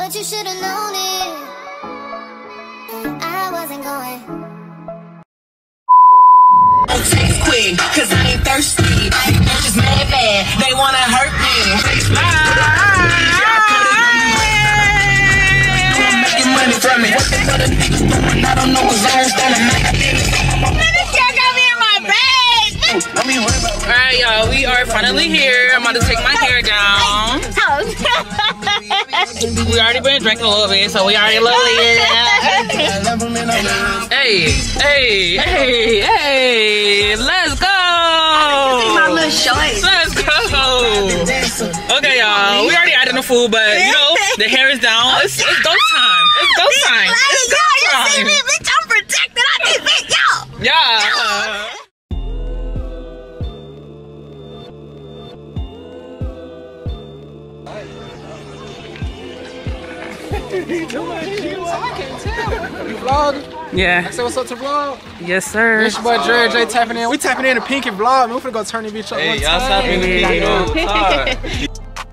but you should have known it. I wasn't going. Text quick, cause I ain't thirsty. These bitches mad, they wanna hurt me. Making money from me. What the other niggas doing? I don't know what's on. This girl got me in my bag. Alright, y'all, we are finally here. I'm about to take my hair down. We already been drinking a little bit, so we already a little lit. Hey, let's go. Let's go. Okay, y'all, we already added the food, but you know, the hair is down. It's go time. It's go time. It's go time. You see me, bitch, I'm protected. I need it, y'all. Yeah. I can't tell. You vlogging? Yeah. I said, what's up to vlog? Yes, sir. It's your boy Dre J tapping in. We tapping in the Pinky vlog, man. We finna go turn this bitch up one y'all time. tapping in the Pinky.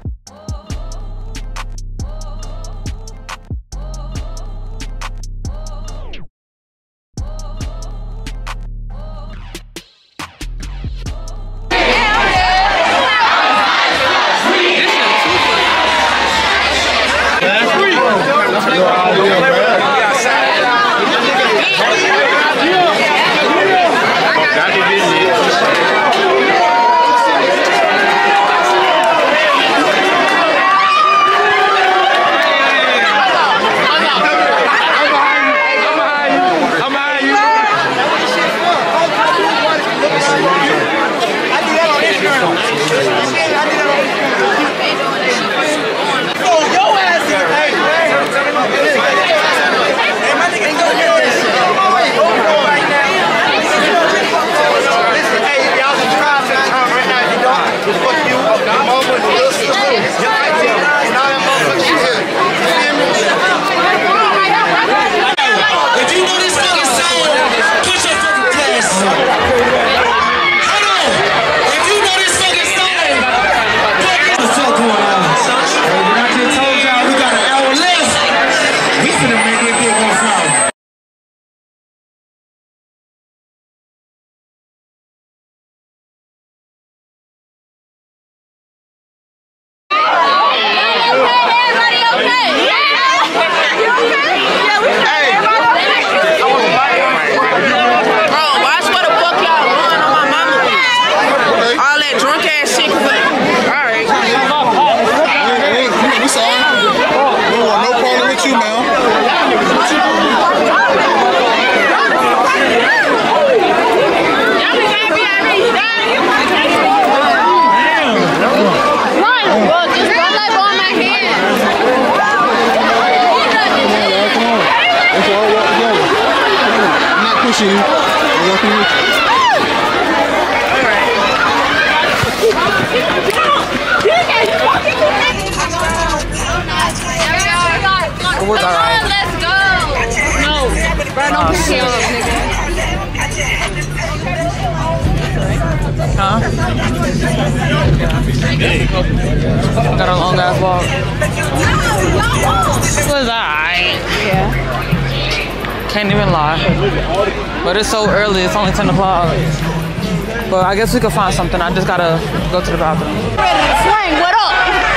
Got a long ass walk. It was alright. Yeah. Can't even lie. But it's so early, it's only 10 o'clock. But I guess we could find something. I just gotta go to the bathroom. Ready to swing, what up?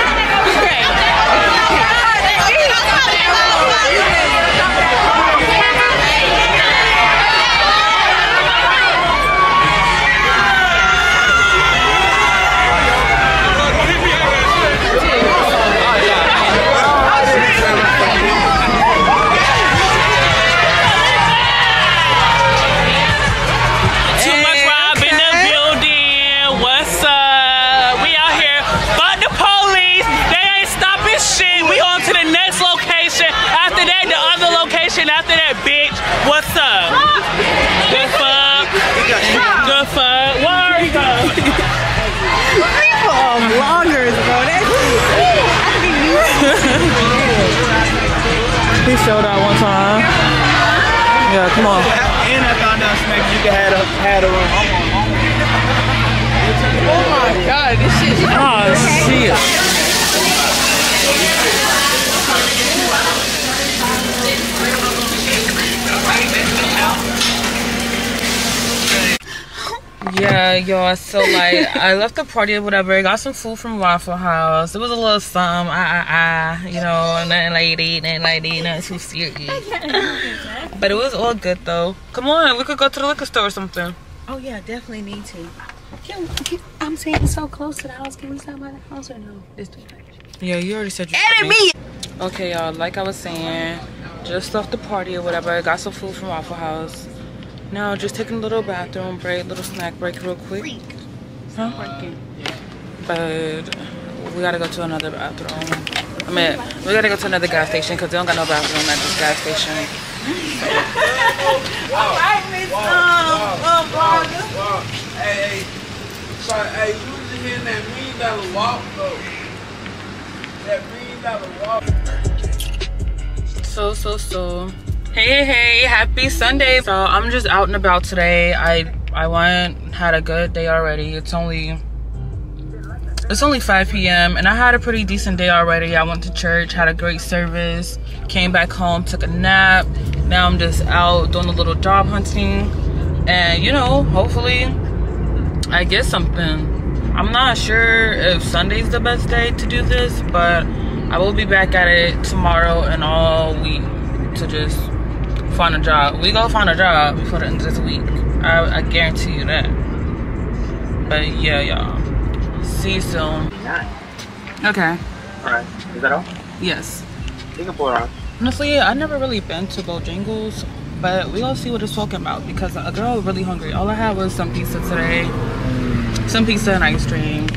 After that, bitch, what's up? Good fuck. Good fuck. Where are you going? People are vloggers, bro. That's He showed out one time. Yeah, come on. And I found out Smack you can have a room. oh my god, this shit. Oh shit. Yeah, y'all. So like, I left the party or whatever. Got some food from Waffle House. It was a little something. You know, nothing lady, nothing too serious. But it was all good though. Come on, we could go to the liquor store or something. Oh yeah, definitely need to. I'm saying it's so close to the house. Can we stop by the house or no? It's too much. Yeah, you already said you. Edit me. Okay, y'all. Like I was saying, just left the party or whatever. Got some food from Waffle House. Now just taking a little bathroom break, little snack break real quick. Huh? But we gotta go to another bathroom. I mean, we gotta go to another gas station because they don't got no bathroom at this gas station. Alright, Miss Hey, sorry, hey, you was just hitting that $1 million walk though. That $1 million walk. So. Hey, happy Sunday. So I'm just out and about today. I had a good day already. It's only 5 p.m. and I had a pretty decent day already. I went to church, had a great service, came back home, took a nap. Now I'm just out doing a little job hunting, and you know, hopefully I get something. I'm not sure if Sunday's the best day to do this, but I will be back at it tomorrow and all week to just find a job. We gonna find a job before the end of this week. I guarantee you that. But yeah, y'all. See you soon. Okay. Alright, is that all? Yes. You can pour it on. Honestly, I never really been to Bojangles, but we gonna see what it's talking about because a girl really hungry. All I had was some pizza today, some pizza and ice cream.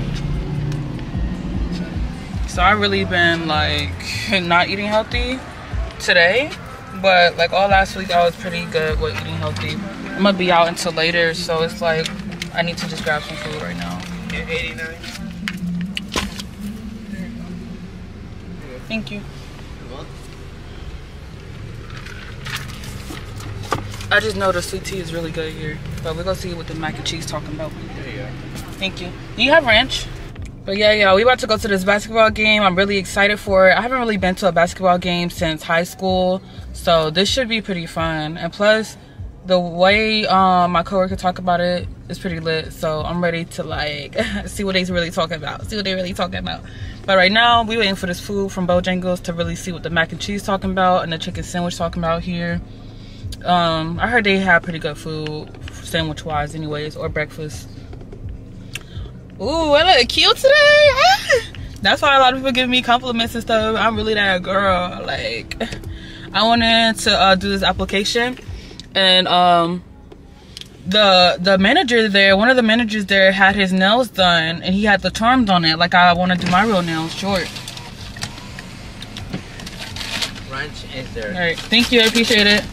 So I really been like not eating healthy today. But like all last week I was pretty good with eating healthy. I'm gonna be out until later, so it's like I need to just grab some food right now. Yeah, 89. Thank you. I just know the sweet tea is really good here, but we're gonna see what the mac and cheese talking about. There you go. Thank you. Do you have ranch? But yeah, y'all, we about to go to this basketball game. I'm really excited for it. I haven't really been to a basketball game since high school, so this should be pretty fun. And plus, the way my coworker talk about it is pretty lit, so I'm ready to like see what they's really talking about. But right now, we waiting for this food from Bojangles to really see what the mac and cheese talking about and the chicken sandwich talking about here. I heard they have pretty good food, sandwich-wise anyways, or breakfast. Ooh, I look cute today. That's why a lot of people give me compliments and stuff. I'm really that girl. Like, I wanted to do this application, and the manager there, one of the managers there, had his nails done, and he had the charms on it. Like I want to do my real nails short. Lunch is there. All right, thank you. I appreciate it.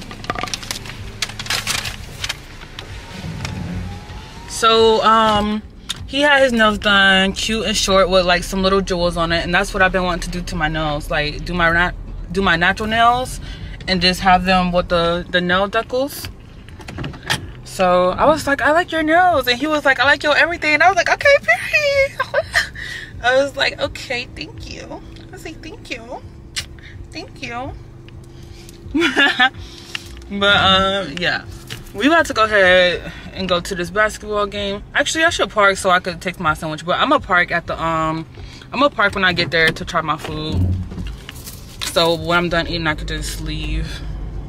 So he had his nails done cute and short with like some little jewels on it, and that's what I've been wanting to do to my nails, like do my natural nails and just have them with the nail decals. So I was like, I like your nails, and he was like, I like your everything, and I was like, okay, period. I was like, okay, thank you. I was like, thank you. But yeah, we about to go ahead and go to this basketball game. Actually, I should park so I could take my sandwich, but I'm gonna park at the I'm gonna park when I get there to try my food, so when I'm done eating I could just leave.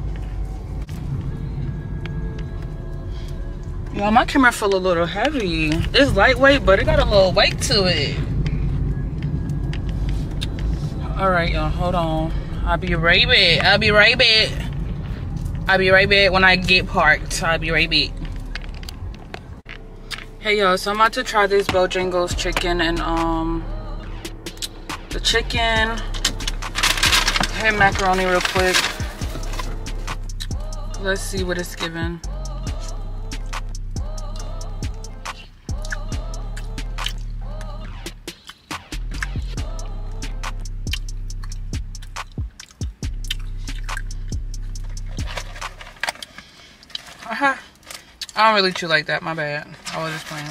Y'all, my camera feel a little heavy. It's lightweight, but it got a little weight to it. All right, y'all, hold on. I'll be right back when I get parked. I'll be right back. Hey y'all, so I'm about to try this Bojangles chicken and the chicken and macaroni real quick. Let's see what it's giving. I don't really chew like that, my bad. I was just playing.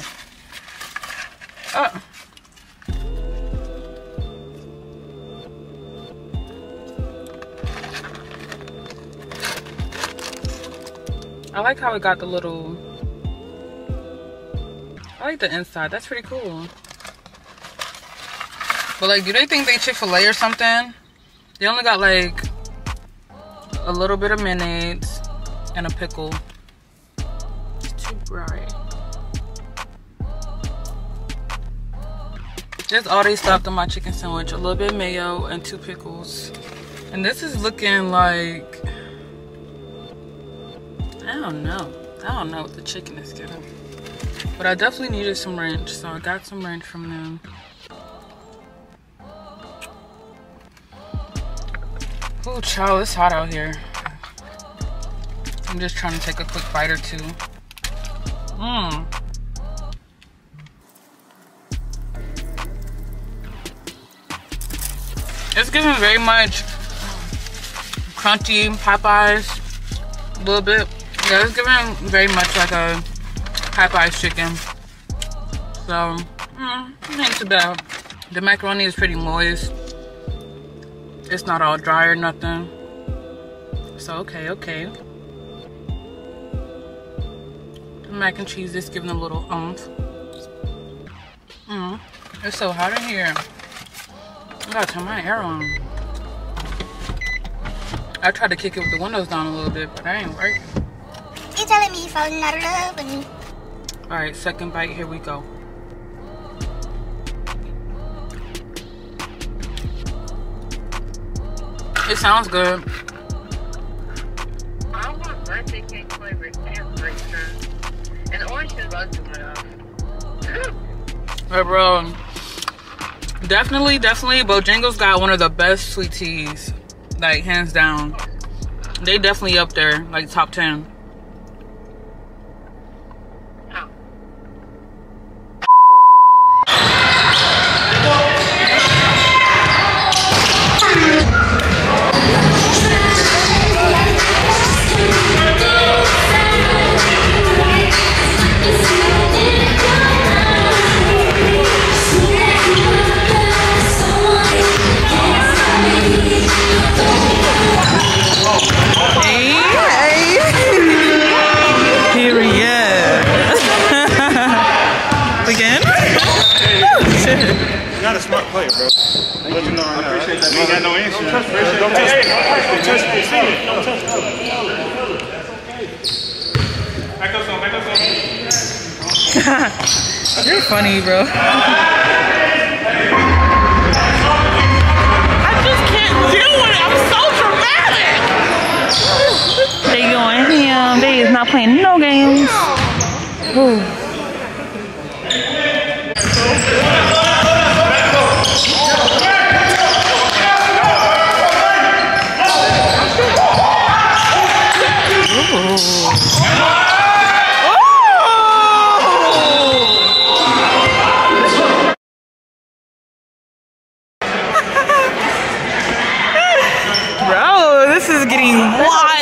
I like how it got the little like the inside. That's pretty cool. But like, do they think they Chick-fil-A or something? They only got like a little bit of mayonnaise and a pickle. It's too bright. That's all they stopped on my chicken sandwich. A little bit of mayo and 2 pickles. And this is looking like, I don't know what the chicken is getting. But I definitely needed some ranch, so I got some ranch from them. Oh, child, it's hot out here. I'm just trying to take a quick bite or two. It's giving very much crunchy Popeyes, a little bit. Yeah, it's giving very much like a Popeyes chicken. So, it ain't too bad. The macaroni is pretty moist. It's not all dry or nothing. So, okay. The mac and cheese is giving a little oomph. It's so hot in here. I gotta turn my air on. I tried to kick it with the windows down a little bit, but that ain't working. You telling me you falling out of love with me? Alright, second bite, here we go. It sounds good. I want birthday cake flavored and grapefruit. And orange is about to my off. But bro, definitely, Bojangles got one of the best sweet teas. Like, hands down. They definitely up there, like top 10. Not a smart player, bro. But you know, I appreciate that. You ain't got no insurance. Don't touch it. Don't touch it. Don't touch it. Back up some. You're funny, bro. I just can't deal with it. I'm so dramatic. They going ham. They is not playing no games. Ooh. Bro, this is getting wild.